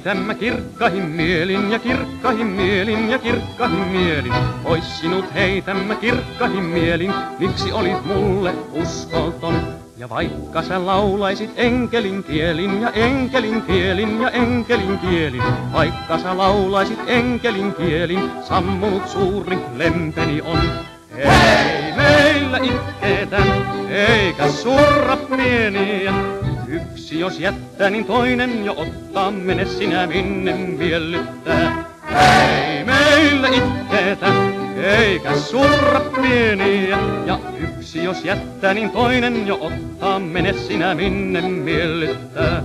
heitämme kirkkahin mielin ja kirkkahin mielin ja kirkkahin mielin. Pois sinut heitämme kirkkahin mielin, miksi olit mulle uskoton? Ja vaikka sä laulaisit enkelin kielin ja enkelin kielin ja enkelin kielin, vaikka sä laulaisit enkelin kielin, sammunut suuri lempeni on. Ei meillä itketä, eikä surra pieniä. Yksi jos jättää, niin toinen jo ottaa, mene sinä minne miellyttää. Ei meillä itketä, eikä surra pieniä. Ja yksi jos jättää, niin toinen jo ottaa, mene sinä minne miellyttää.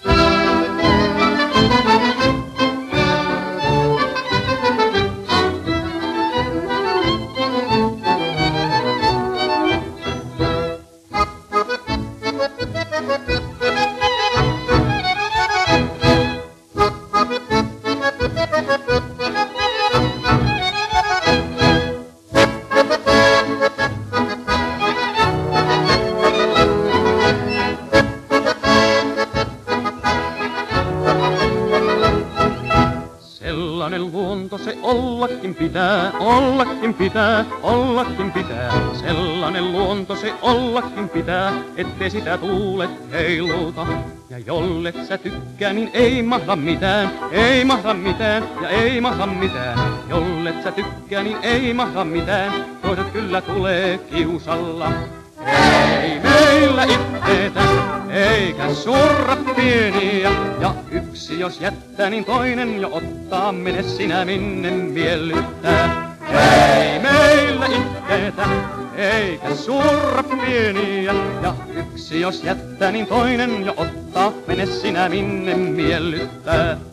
Sellainen luonto se ollakin pitää, ollakin pitää, ollakin pitää. Sellainen luonto se ollakin pitää, ettei sitä tuulet heiluta. Ja jollet sä tykkää, niin ei mahda mitään, ei mahda mitään ja ei mahda mitään. Jollet sä tykkää, niin ei mahda mitään, toiset kyllä tulee kiusalla. Ei meillä itkeetä, eikä surra pieniä. Ja yksi jos jättää, niin toinen jo ottaa, mene sinä minne miellyttää. Ei meillä itkeetä, eikä surra pieniä. Ja yksi jos jättää, niin toinen jo ottaa, mene sinä minne miellyttää.